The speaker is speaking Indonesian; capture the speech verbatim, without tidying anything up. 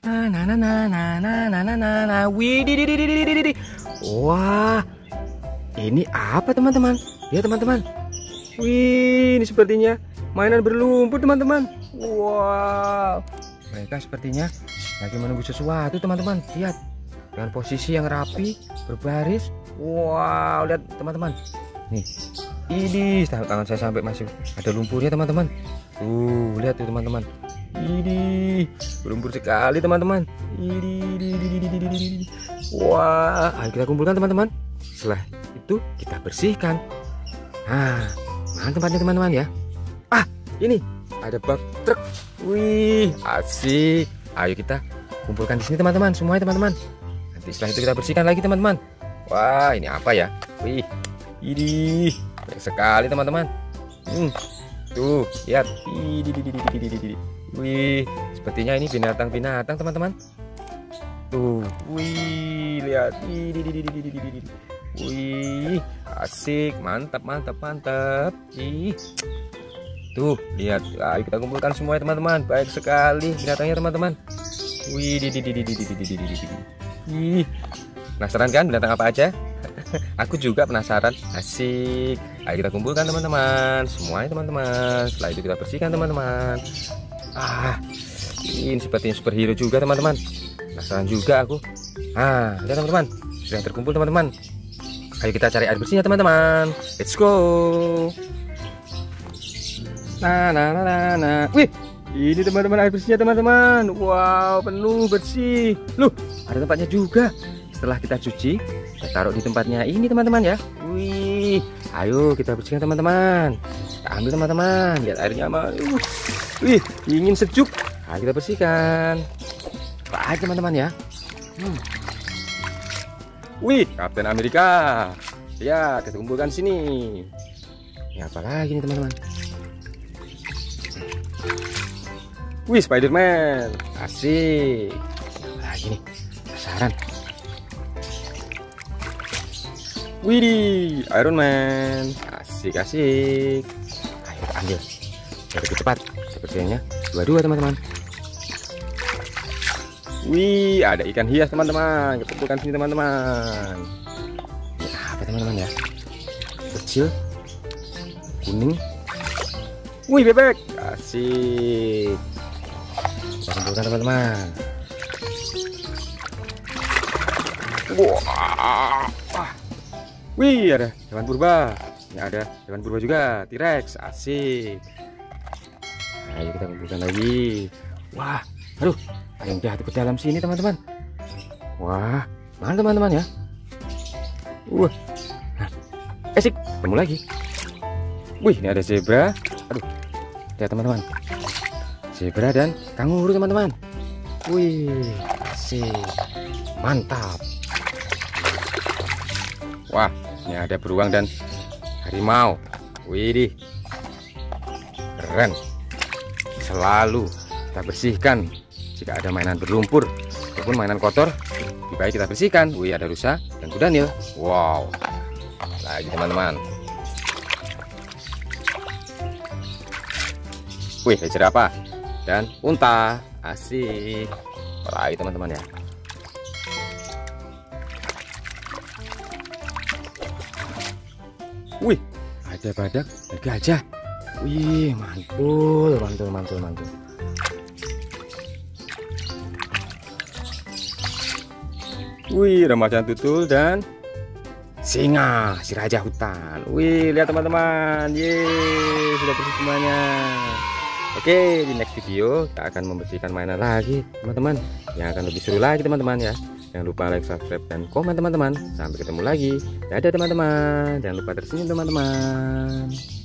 Nah, nah, nah, nah, nah, nah, nah, nah, nah, nah. Widih, di, di, di, di, di, di. Wah, ini apa teman-teman? Ya teman-teman. Wih, ini sepertinya mainan berlumpur teman-teman. Wow, mereka sepertinya lagi menunggu sesuatu teman-teman. Lihat, dengan posisi yang rapi, berbaris. Wow, lihat teman-teman. Nih, ini tangan saya sampai masih ada lumpurnya teman-teman. Tuh, lihat tuh teman-teman. Ini berlumpur sekali teman-teman. Ini, wah, ayo kita kumpulkan teman-teman. Setelah itu kita bersihkan. Nah, mana tempatnya teman-teman ya? Ah, ini ada bak truk. Wih, asik. Ayo kita kumpulkan di sini teman-teman, semuanya teman-teman. Nanti setelah itu kita bersihkan lagi teman-teman. Wah, ini apa ya? Wih, ini banyak sekali teman-teman. Hmm, tuh, lihat. Wih, sepertinya ini binatang-binatang teman-teman. Tuh, wih, lihat. Wih, asik, mantap, mantap, mantap. Ih, tuh, lihat. Ayo kita kumpulkan semua teman-teman. Baik sekali binatangnya teman-teman. Wih, di, di, di, di, di, di, di, di, di. Ih, penasaran kan binatang apa aja? Aku juga penasaran. Asik. Ayo kita kumpulkan teman-teman, semuanya teman-teman. Setelah itu kita bersihkan teman-teman. Ah, ini sepertinya superhero juga teman-teman. Penasaran juga aku. Ah, lihat teman-teman, sudah terkumpul teman-teman. Ayo kita cari air bersihnya teman-teman. Let's go. Nah, nah, nah, nah, nah. Wih, ini teman-teman air bersihnya teman-teman. Wow, penuh bersih. Loh, ada tempatnya juga. Setelah kita cuci, kita taruh di tempatnya ini teman-teman ya. Wih, ayo kita bersihkan teman-teman. Kita ambil teman-teman. Lihat airnya mah. Uh, wih, dingin sejuk. Nah, kita bersihkan. Baik teman-teman ya. Hmm. Wih, Kapten Amerika. Ya, kita kumpulkan sini. Ini apa lagi nih teman-teman? Wih, Spiderman. Asik. Lagi nih. Penasaran. Widih, Iron Man. Asik, asik. Ayo kita ambil. Biar lebih cepat. Sepertinya dua-dua teman-teman. Wih, ada ikan hias teman-teman. Kita kumpulkan sini teman-teman. Ini apa teman-teman ya? Kecil, kuning. Wih, bebek. Asik. Kita kumpulkan teman-teman. Wah. Wih, ada hewan purba. Ini ada hewan purba juga, T-Rex. Asik. Ayo kita kumpulkan lagi. Wah, aduh, ada yang jatuh ke dalam sini teman-teman. Wah, mana teman-teman ya? Wah, nah, esik, ketemu lagi. Wih, ini ada zebra. Aduh, lihat teman-teman, zebra dan kanguru teman-teman. Wih, asik, mantap. Wah, ini ada beruang dan harimau. Widih, keren. Selalu kita bersihkan jika ada mainan berlumpur ataupun mainan kotor. Lebih baik kita bersihkan. Wih, ada rusa dan kuda nil. Wow, lagi teman-teman. Wih, ada jerapah dan unta. Asik. Lagi teman-teman ya. Wih, ada badak dan gajah. Wih, mantul, mantul, mantul, mantul. Wih, remajan tutul dan singa, si raja hutan. Wih, lihat teman-teman. Yeay, sudah bersih semuanya. Oke, di next video kita akan membersihkan mainan lagi teman-teman, yang akan lebih seru lagi teman-teman ya. Jangan lupa like, subscribe, dan komen teman-teman. Sampai ketemu lagi. Dadah teman-teman. Jangan lupa tersenyum teman-teman.